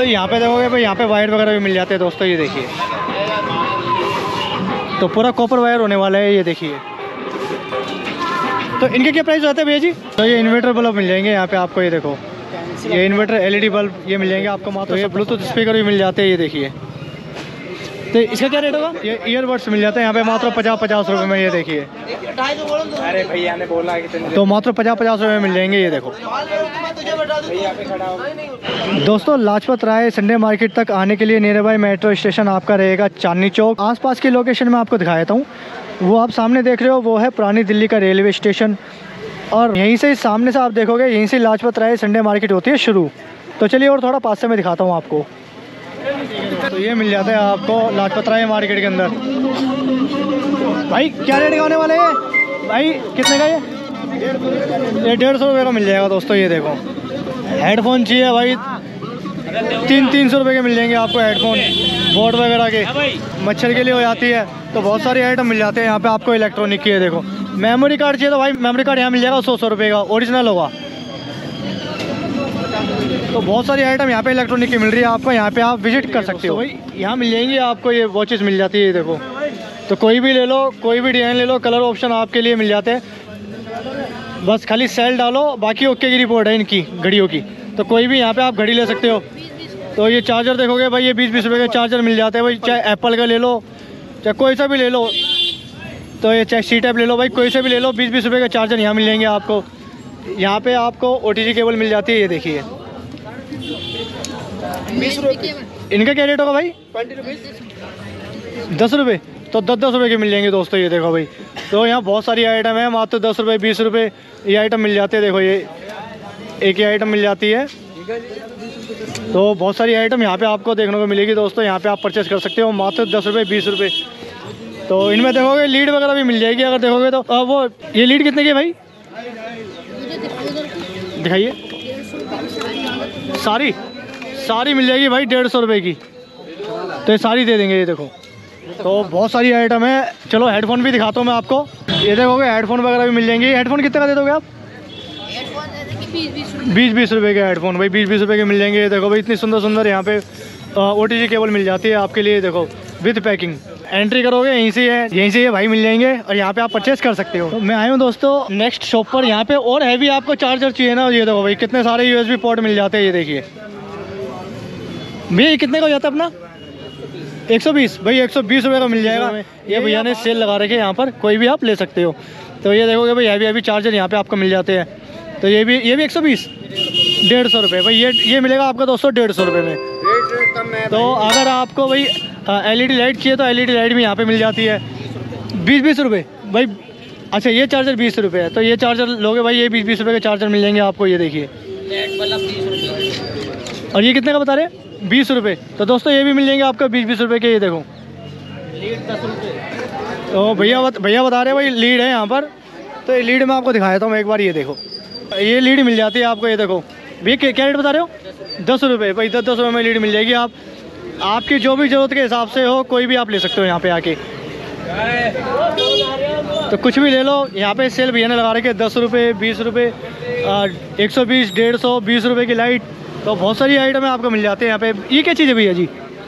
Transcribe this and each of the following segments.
यहाँ पे देखोगे भाई, यहाँ पे वायर वगैरह भी मिल जाते हैं दोस्तों, ये देखिए। तो पूरा कॉपर वायर होने वाला है, ये देखिए। तो इनके क्या प्राइस होते हैं भैया जी? तो ये इन्वर्टर बल्ब मिल जाएंगे यहाँ पे आपको, ये देखो, ये इन्वर्टर LED बल्ब ये मिल जाएंगे आपको मात्र। तो ये ब्लूटूथ स्पीकर भी मिल जाते हैं, ये देखिए। तो इसका क्या रेट होगा? ये ईयरबड्स मिल जाते हैं यहाँ पे मात्र 50 रुपये में, ये देखिए। अरे भैया ने बोला कि तो मात्र 50 रुपये में मिल जाएंगे, ये देखो। दोस्तों लाजपत राय संडे मार्केट तक आने के लिए नियर बाय मेट्रो स्टेशन आपका रहेगा चांदनी चौक। आसपास की लोकेशन में आपको दिखा देता हूँ। वो आप सामने देख रहे हो वो है पुरानी दिल्ली का रेलवे स्टेशन, और यहीं से सामने से आप देखोगे यहीं से लाजपत राय संडे मार्केट होती है शुरू। तो चलिए और थोड़ा पास से मैं दिखाता हूँ आपको। तो ये मिल जाता है आपको लाजपत राय मार्केट के अंदर। भाई क्या रेट का होने वाले हैं भाई? कितने का ये? 150 रुपये का मिल जाएगा दोस्तों, ये देखो। हेडफोन चाहिए भाई, 300 रुपये के मिल जाएंगे आपको हेडफोन, बोर्ड वगैरह के, मच्छर के लिए हो जाती है। तो बहुत सारे आइटम मिल जाते हैं यहाँ पे आपको इलेक्ट्रॉनिक के, देखो। मेमोरी कार्ड चाहिए तो भाई मेमोरी कार्ड यहाँ मिल जाएगा 100 रुपये का, ओरिजिनल होगा। तो बहुत सारी आइटम यहाँ पे इलेक्ट्रॉनिक की मिल रही है आपको, यहाँ पे आप विजिट कर सकते हो। भाई यहाँ मिल जाएंगी आपको, ये वॉचेस मिल जाती है, ये देखो। तो कोई भी ले लो, कोई भी डिज़ाइन ले लो, कलर ऑप्शन आपके लिए मिल जाते हैं। बस खाली सेल डालो, बाकी ओके की रिपोर्ट है इनकी घड़ियों की। तो कोई भी यहाँ पे आप घड़ी ले सकते हो। तो ये चार्जर देखोगे भाई, ये 20 रुपये के चार्जर मिल जाते हैं भाई, चाहे एप्पल का ले लो, चाहे कोई सा भी ले लो। तो ये चाहे C टाइप ले लो भाई, कोई सा भी ले लो, 20 रुपये के चार्जर यहाँ मिल जाएंगे आपको। यहाँ पे आपको OTG केबल मिल जाती है, ये देखिए। 20 रुपये। इनका क्या रेट होगा भाई? 10 रुपये। तो 10 रुपये के मिल जाएंगे दोस्तों, ये देखो भाई। तो यहाँ बहुत सारी आइटम है, मात्र 10 रुपये 20 रुपये ये आइटम मिल जाते हैं। देखो ये एक ही आइटम मिल जाती है। तो बहुत सारी आइटम यहाँ पे आपको देखने को मिलेगी दोस्तों, यहाँ पे आप परचेस कर सकते हो मात्र 10 रुपये 20 रुपये। तो इनमें देखोगे लीड वगैरह भी मिल जाएगी, अगर देखोगे तो। वो ये लीड कितने की है भाई? दिखाइए। सारी मिल जाएगी भाई 150 रुपये की। तो ये सारी दे देंगे, ये देखो। तो बहुत सारी आइटम है। चलो हेडफोन भी दिखाता हूँ मैं आपको। ये देखोगे हेडफोन वगैरह भी मिल जाएंगे। हेडफोन कितने का दे दोगे आप? 20 रुपये के हेडफोन भाई, 20 रुपये के मिल जाएंगे। ये देखो भाई, इतनी सुंदर यहाँ पे OTG केबल मिल जाती है आपके लिए, देखो, विद पैकिंग। एंट्री करोगे यहीं से ये भाई मिल जाएंगे, और यहाँ पे आप परचेस कर सकते हो। तो मैं आया हूँ दोस्तों नेक्स्ट शॉप पर। यहाँ पे और हैवी आपको चार्जर चाहिए ना, ये देखो भाई, कितने सारे USB पोर्ट मिल जाते हैं, ये देखिए। भैया कितने का हो जाता है अपना? 120 भाई, 120 रुपये का मिल जाएगा। ये भैया ने सेल लगा रखे हैं यहाँ पर, कोई भी आप ले सकते हो। तो ये देखोगे भाई, हैवी चार्जर यहाँ पे आपको मिल जाते हैं। तो ये भी 120, 150 रुपये भाई। ये मिलेगा आपको दोस्तों 150 रुपये में। तो अगर आपको भाई LED लाइट चाहिए तो LED लाइट भी यहाँ पे मिल जाती है 20 रुपये भाई। अच्छा ये चार्जर 20 रुपये है, तो ये चार्जर लोगे भाई, ये 20 रुपये के चार्जर मिल जाएंगे आपको, ये देखिए। और ये कितने का बता रहे हैं? 20 रुपये। तो दोस्तों ये भी मिल जाएंगे आपका 20 रुपये के, ये देखो। लीड 10 रुपये। तो भैया बता रहे हैं भाई लीड है यहाँ पर। तो ये लीड मैं आपको दिखा देता हूँ एक बार, ये देखो। ये लीड मिल जाती है आपको, ये देखो भैया। क्या रेट बता रहे हो? 10 रुपये भाई, 10 रुपये में लीड मिल जाएगी। आपकी जो भी ज़रूरत के हिसाब से हो, कोई भी आप ले सकते हो यहाँ पे आके। तो कुछ भी ले लो, यहाँ पे सेल भैया ने लगा रखे 10 रुपये 20 रुपये 120 150 20 रुपये की लाइट। तो बहुत सारी आइटम है आपको मिल जाते हैं यहाँ पे। ये क्या चीज़ है भैया जी?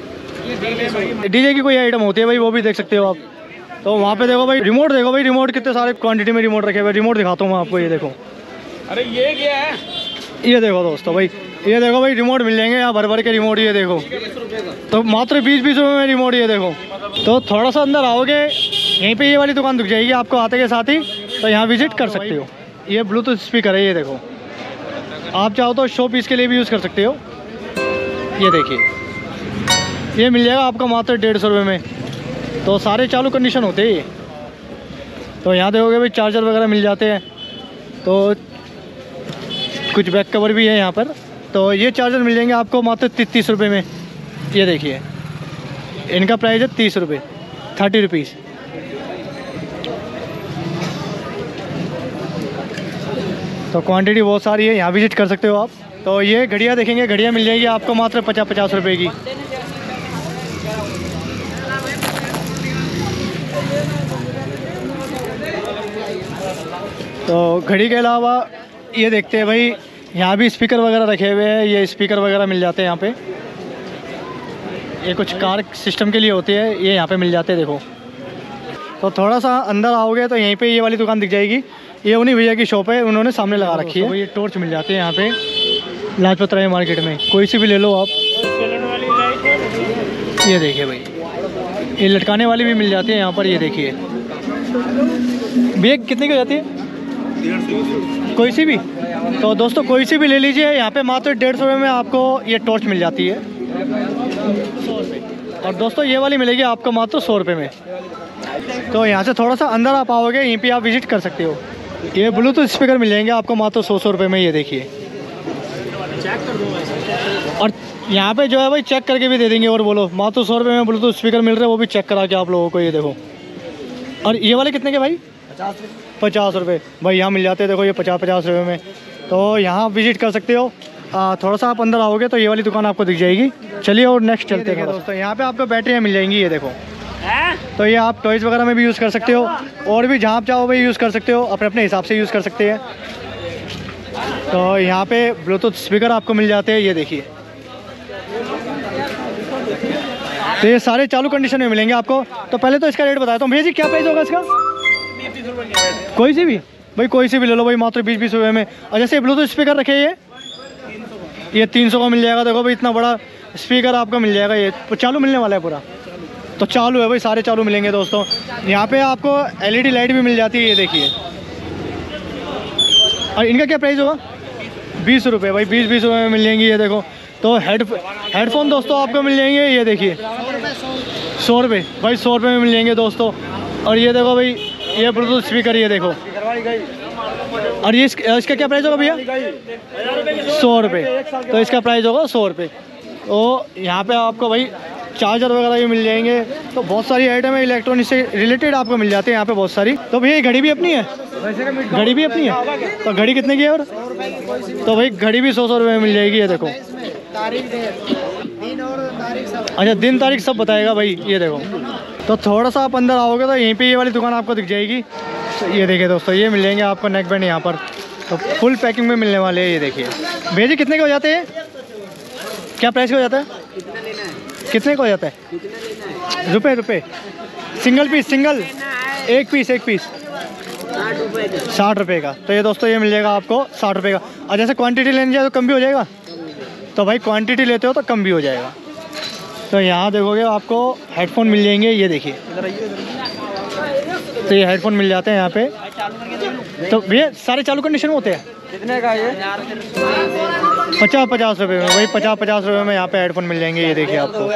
DJ की कोई आइटम होती है भाई, वो भी देख सकते हो आप। तो वहाँ पे देखो भाई रिमोट, देखो भाई रिमोट कितने सारे क्वांटिटी में रिमोट रखे हुए। रिमोट दिखाता हूँ मैं आपको, ये देखो। अरे ये क्या है? ये देखो दोस्तों भाई, ये देखो भाई रिमोट मिल जाएंगे यहाँ भर के रिमोट, ये देखो। तो मात्र 20 रुपये में रिमोट, ये देखो। तो थोड़ा सा अंदर आओगे, यहीं पे ये वाली दुकान दिख जाएगी आपको आते के साथ ही। तो यहाँ विजिट कर सकते हो। ये ब्लूटूथ स्पीकर है, ये देखो। आप चाहो तो शो पीस के लिए भी यूज़ कर सकते हो। ये देखिए, ये मिल जाएगा आपका मात्र 150 रुपये में। तो सारे चालू कंडीशन होते हैं ये। तो यहाँ देखोगे भाई चार्जर वगैरह मिल जाते हैं। तो कुछ बैक कवर भी है यहाँ पर। तो ये चार्जर मिल जाएंगे आपको मात्र 30 रुपये में, ये देखिए। इनका प्राइस है 30 रुपये, 30 रुपीज़। तो क्वांटिटी बहुत सारी है, यहाँ विजिट कर सकते हो आप। तो ये घड़ियाँ देखेंगे, घड़ियाँ मिल जाएगी आपको मात्र 50 रुपये की। तो घड़ी के अलावा ये देखते हैं भाई, यहाँ भी स्पीकर वगैरह रखे हुए हैं। ये स्पीकर वगैरह मिल जाते हैं यहाँ पे। ये कुछ कार सिस्टम के लिए होती है, ये यहाँ पे मिल जाते हैं देखो। तो थोड़ा सा अंदर आओगे तो यहीं पे ये वाली दुकान दिख जाएगी। ये उन्हीं भैया की शॉप है, उन्होंने सामने लगा रखी है। ये टॉर्च मिल जाती है यहाँ पे लाजपत राय मार्केट में, कोई सी भी ले लो आप। ये देखिए भाई, ये लटकाने वाली भी मिल जाती है यहाँ पर। ये देखिए भैया कितने की हो जाती है? 150 कोई सी भी। तो दोस्तों कोई सी भी ले लीजिए, यहाँ पे मात्र 150 रुपये में आपको ये टॉर्च मिल जाती है। 100 रुपये। और दोस्तों ये वाली मिलेगी आपको मात्र 100 रुपये में। तो यहाँ से थोड़ा सा अंदर आप आओगे, यहीं पे आप विजिट कर सकते हो। ये ब्लूटूथ स्पीकर मिल जाएंगे आपको मात्र 100 रुपये में। ये देखिए, और यहाँ पे जो है भाई चेक करके भी दे देंगे। और बोलो मात्र 100 रुपये में ब्लूटूथ स्पीकर मिल रहे हैं, वो भी चेक करा के आप लोगों को। ये देखो, और ये वाले कितने के भाई? 50 रुपये भाई यहाँ मिल जाते हैं। देखो ये 50 रुपये में। तो यहाँ विजिट कर सकते हो। थोड़ा सा आप अंदर आओगे तो ये वाली दुकान आपको दिख जाएगी। चलिए और नेक्स्ट चलते हैं दोस्तों। यहाँ पे आपको बैटरियाँ मिल जाएंगी, ये देखो। तो ये आप टॉयज़ वगैरह में भी यूज़ कर सकते हो, और भी जहाँ आप चाहो भाई यूज़ कर सकते हो, अपने अपने हिसाब से यूज़ कर सकते हैं। तो यहाँ पे ब्लूटूथ स्पीकर आपको मिल जाते हैं, ये देखिए। तो ये सारे चालू कंडीशन में मिलेंगे आपको। तो पहले तो इसका रेट बताता हूँ। भैया जी क्या प्राइस होगा इसका? कोई सी भी भाई, कोई सी भी ले लो भाई, मात्र 20 रुपये में। और जैसे ब्लूटूथ स्पीकर रखे ये 300 का मिल जाएगा। देखो भाई इतना बड़ा स्पीकर आपको मिल जाएगा। ये चालू मिलने वाला है पूरा, तो चालू है भाई, सारे चालू मिलेंगे दोस्तों। यहाँ पे आपको LED लाइट भी मिल जाती है, ये देखिए। और इनका क्या प्राइस होगा? 20 रुपये भाई, 20 रुपये में मिल जाएंगी। ये देखो, तो हेडफोन दोस्तों आपको मिल जाएंगे, ये देखिए 100 रुपये भाई, 100 रुपये में मिल जाएंगे दोस्तों। और ये देखो भाई, ये ब्लूटूथ स्पीकर, ये देखो। और ये इसका क्या प्राइस होगा भैया? 100 रुपये। तो इसका प्राइस होगा 100 रुपये। तो यहाँ पे आपको भाई चार्जर वगैरह भी मिल जाएंगे। तो बहुत सारी आइटम है इलेक्ट्रॉनिक से रिलेटेड आपको मिल जाते हैं यहाँ पे बहुत सारी। तो भैया घड़ी भी अपनी है? घड़ी भी अपनी है। तो घड़ी कितने की है? और तो भाई घड़ी भी 100 रुपये में मिल जाएगी। ये देखो, अच्छा दिन तारीख सब बताएगा भाई। ये देखो, तो थोड़ा सा आप अंदर आओगे तो यहीं पे ये वाली दुकान आपको दिख जाएगी। तो ये देखिए दोस्तों, ये मिल जाएंगे आपको नेक बैंड यहाँ पर। तो फुल पैकिंग में मिलने वाले हैं। ये देखिए भैया जी कितने के हो जाते हैं? क्या प्राइस का हो जाता है? कितने का हो जाता है? रुपये सिंगल पीस, सिंगल एक पीस 60 रुपये का। तो ये दोस्तों ये मिल जाएगा आपको 60 रुपये का। और जैसे क्वांटिटी लेने जाए तो कम भी हो जाएगा। तो भाई क्वांटिटी लेते हो तो कम भी हो जाएगा। तो यहाँ देखोगे आपको हेडफोन मिल जाएंगे, ये देखिए। तो ये हेडफोन मिल जाते हैं यहाँ पे। तो भैया सारे चालू कंडीशन में होते हैं। कितने का ये? 50 रुपये में भाई, 50 रुपये में यहाँ पे हेडफोन मिल जाएंगे। ये देखिए आपको।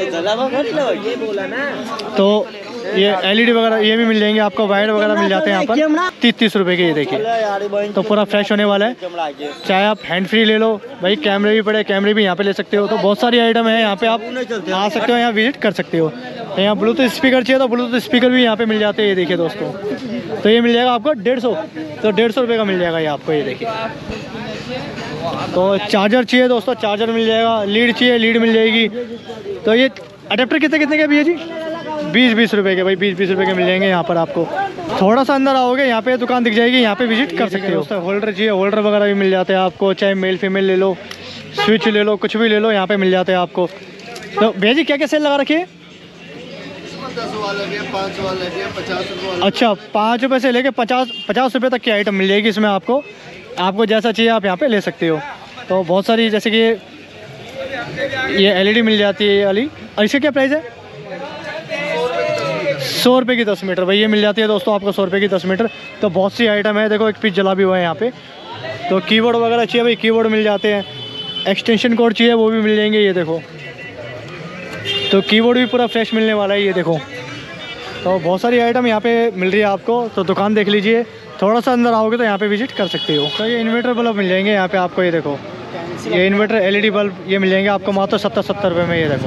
तो ये LED वगैरह ये भी मिल जाएंगे आपको। वायर वगैरह मिल जाते हैं यहाँ पर 30 रुपये के। ये देखिए, तो पूरा फ्रेश होने वाला है। चाहे आप हैंड फ्री ले लो भाई, कैमरे भी पड़े, कैमरे भी यहाँ पे ले सकते हो। तो बहुत सारी आइटम है यहाँ पे, आप आ सकते हो, यहाँ विजिट कर सकते हो। तो यहाँ ब्लूटूथ स्पीकर चाहिए तो ब्लूटूथ स्पीकर भी यहाँ पे मिल जाते हैं। ये देखिए दोस्तों, तो ये मिल जाएगा आपको 150। तो 150 रुपये का मिल जाएगा ये आपको। ये देखिए, तो चार्जर चाहिए दोस्तों, चार्जर मिल जाएगा। लीड चाहिए, लीड मिल जाएगी। तो ये अडेप्टर कितने के भैया जी? 20 रुपये के भाई, 20 रुपये के मिल जाएंगे यहाँ पर आपको। थोड़ा सा अंदर आओगे, यहाँ पे दुकान दिख जाएगी, यहाँ पे विजिट कर सकते हो। होल्डर चाहिए, होल्डर वगैरह भी मिल जाते हैं आपको। चाहे मेल फीमेल ले लो, स्विच ले लो, कुछ भी ले लो, यहाँ पे मिल जाते हैं आपको। तो भैया जी क्या क्या सेल लगा रखी है? 10 वाले भी है, 5 वाले भी है, 50 रुपये। अच्छा, 5 रुपये से लेके 50 रुपये तक की आइटम मिल जाएगी इसमें आपको। आपको जैसा चाहिए आप यहाँ पे ले सकते हो। तो बहुत सारी, जैसे कि ये LED मिल जाती है ये वाली। और इसका क्या प्राइस है? 100 रुपये की 10 मीटर भाई, ये मिल जाती है दोस्तों आपको 100 रुपये की 10 मीटर। तो बहुत सी आइटम है। देखो एक पीस जला भी हुआ है यहाँ पे। तो कीबोर्ड वगैरह चाहिए भाई, कीबोर्ड मिल जाते हैं। एक्सटेंशन कोड चाहिए, वो भी मिल जाएंगे। ये देखो, तो कीबोर्ड भी पूरा फ्रेश मिलने वाला है। ये देखो, तो बहुत सारी आइटम यहाँ पे मिल रही है आपको। तो दुकान देख लीजिए। थोड़ा सा अंदर आओगे तो यहाँ पे विजिट कर सकते हो। तो ये इन्वर्टर बल्ब मिल जाएंगे यहाँ पे आपको। ये देखो, ये इन्वर्टर LED बल्ब ये मिल जाएंगे आपको मात्र 70 रुपये में। ये देखो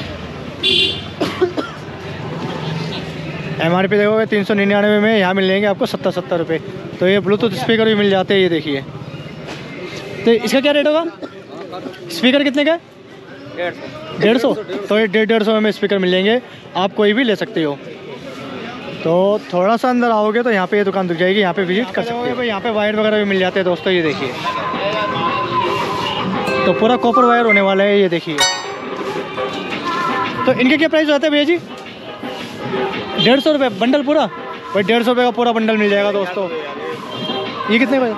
MRP देखोगे 399 में, यहाँ मिल जाएंगे आपको 70 रुपये। तो ये ब्लूटूथ स्पीकर भी मिल जाते हैं। ये देखिए, तो इसका क्या रेट होगा? स्पीकर कितने का? 150। तो ये 150 में स्पीकर मिल जाएंगे, आप कोई भी ले सकते हो। तो थोड़ा सा अंदर आओगे तो यहाँ पे ये दुकान दिख जाएगी, यहाँ पे विजिट कर सकते हो। यहाँ पे वायर वगैरह भी मिल जाते हैं दोस्तों। ये देखिए, तो पूरा कॉपर वायर होने वाला है। ये देखिए, तो इनके क्या प्राइस होते हैं भैया जी? 150 रुपये बंडल पूरा भाई, 150 रुपये का पूरा बंडल मिल जाएगा दोस्तों। ये कितने का?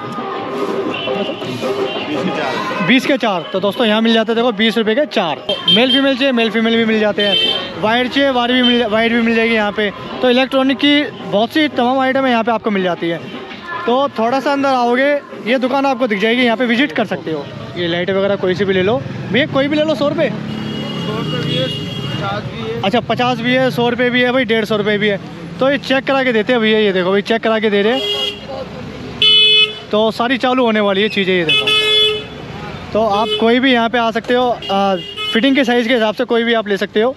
20 के 4। तो दोस्तों यहाँ मिल जाते हैं देखो 20 रुपये के 4। मेल फीमेल चाहिए, मेल फीमेल भी मिल जाते हैं। वायर चाहिए, वायर भी मिल जाएगी यहाँ पे। तो इलेक्ट्रॉनिक की बहुत सी तमाम आइटम यहाँ पे आपको मिल जाती है। तो थोड़ा सा अंदर आओगे ये दुकान आपको दिख जाएगी, यहाँ पे विजिट कर सकते हो। ये लाइट वगैरह कोई सी भी ले लो भैया, कोई भी ले लो। 100 रुपये? 100 रुपये भी है, 50 भी है। अच्छा 50 भी है, 100 रुपये भी है भाई, 150 रुपये भी है। तो ये चेक करा के देते हैं भैया, ये देखो भाई चेक करा के दे रहे हैं। तो सारी चालू होने वाली है चीज़ें, ये देखो। तो आप कोई भी यहाँ पे आ सकते हो, फिटिंग के साइज़ के हिसाब से कोई भी आप ले सकते हो।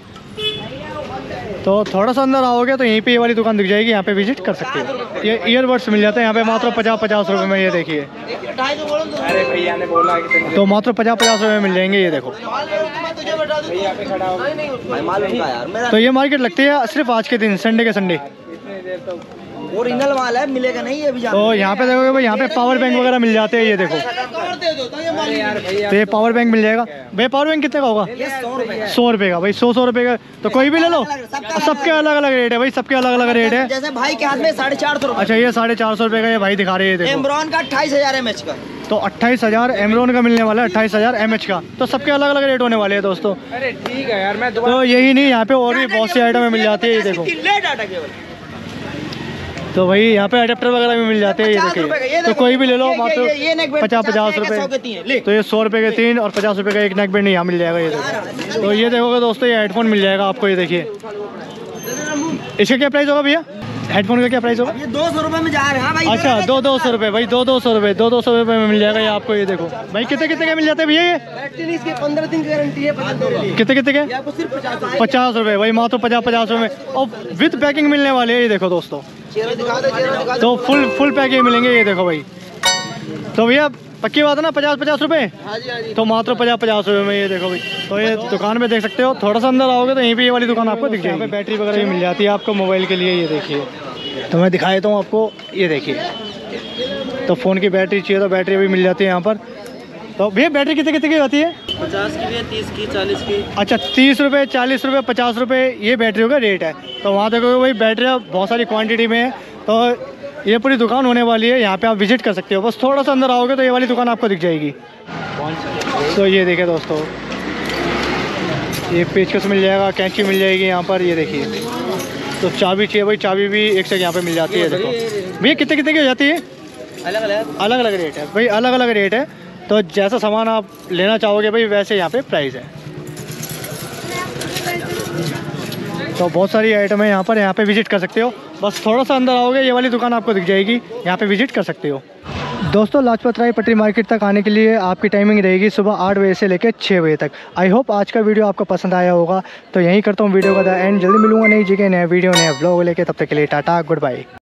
तो थोड़ा सा अंदर आओगे तो यहीं पे ये वाली दुकान दिख जाएगी, यहाँ पे विजिट कर सकते हो। ये ईयरबड्स मिल जाते हैं यहाँ पे मात्र 50 रुपये में, ये देखिए। अरे भैया ने बोला कि तो मात्र 50 रुपये में मिल जाएंगे, ये देखो। भैया पे खड़ा हो। तो ये मार्केट लगती है सिर्फ आज के दिन, संडे के संडे। इतनी देर तो ओरिजिनल माल है, मिलेगा नहीं ये भी। तो यहाँ पे देखोगे भाई, यहाँ पे पावर बैंक वगैरह मिल जाते हैं, ये देखो। अरे यार भैया, तो ये पावर बैंक मिल जाएगा भैया। पावर बैंक कितने का होगा? 100 रुपये का भाई, 100 रुपये का। तो कोई भी ले लो, सबके अलग अलग रेट है भाई, सबके अलग अलग रेट है। जैसे भाई के हाथ में 450 रुपए। अच्छा ये 450 रुपये का ये भाई दिखा रहे हैं, देखो। एमरॉन का 28,000 mAh का। तो 28,000 एमरॉन का मिलने वाला है, 28,000 mAh का। तो सबके अलग अलग रेट होने वाले हैं दोस्तों। अरे ठीक है यार, मैं तो यही नहीं, यहाँ पे और भी बहुत सी आइटमें मिल जाती है, ये देखो। डाटा केबल तो भाई यहाँ पे अडेप्टर वगैरह भी मिल जाते हैं, ये देखिए। तो कोई भी ले लो, मात्र 50 रुपये। तो ये 100 रुपये के 3 और 50 रुपये का एक नेक बैंड यहाँ मिल जाएगा, ये देखो। तो ये देखोगे दोस्तों, ये हेडफोन मिल जाएगा आपको, ये देखिए। इसका क्या प्राइस होगा भैया? हेडफोन का क्या प्राइस होगा? ये 200 रुपए में जा रहे हैं भाई। अच्छा 200 रुपये भाई, 200 रुपये, 200 रुपये में मिल जाएगा ये आपको, ये देखो भाई। कितने कितने का मिल जाते हैं भैया ये? बैटरी इसके 15 दिन की गारंटी है। कितने कितने के? आपको सिर्फ 50 रुपये भाई, मात्र 50 रुपये में। और विद पैकिंग मिलने वाले हैं, ये देखो दोस्तों। दिखा दो। तो फुल पैकेज मिलेंगे, ये देखो भाई। तो भैया पक्की बात है ना, 50 रुपये? हाँ जी। तो मात्र 50 रुपये में, ये देखो भाई। तो ये दुकान में देख सकते हो। थोड़ा सा अंदर आओगे तो यहीं पे ये वाली दुकान आपको दिख जाएगी। यहाँ पे बैटरी वगैरह भी मिल जाती है आपको मोबाइल के लिए, ये देखिए। तो मैं दिखा देता हूँ आपको, ये देखिए। तो फ़ोन की बैटरी चाहिए तो बैटरी भी मिल जाती है यहाँ पर। तो भैया बैटरी कितने कितने की होती है? 50 की भी है, 30 की, 40 की। अच्छा 30 रुपये, 40 रुपये, 50 रुपये ये बैटरियों का रेट है। तो वहाँ देखोगे भाई बैटरियाँ बहुत सारी क्वांटिटी में है। तो ये पूरी दुकान होने वाली है, यहाँ पे आप विजिट कर सकते हो। बस थोड़ा सा अंदर आओगे तो ये वाली दुकान आपको दिख जाएगी। तो ये देखिए दोस्तों, ये पेचकस मिल जाएगा, कैंची मिल जाएगी यहाँ पर, ये देखिए। तो चाबी चाहिए भाई, चाबी भी एक से यहाँ पे मिल जाती है, देखो भैया। कितने कितने की हो जाती है? अलग अलग रेट है भाई, अलग अलग रेट है। तो जैसा सामान आप लेना चाहोगे भाई वैसे यहाँ पे प्राइस है। तो बहुत सारी आइटम है यहाँ पे विजिट कर सकते हो। बस थोड़ा सा अंदर आओगे ये वाली दुकान आपको दिख जाएगी, यहाँ पे विजिट कर सकते हो। दोस्तों लाजपत राय पटरी मार्केट तक आने के लिए आपकी टाइमिंग रहेगी सुबह 8 बजे से लेकर 6 बजे तक। आई होप आज का वीडियो आपको पसंद आया होगा। तो यहीं करता हूँ वीडियो का एंड। जल्दी मिलूंगा नई जगह, नया वीडियो, नया व्लॉग लेके। तब तक के लिए टाटा, गुड बाय।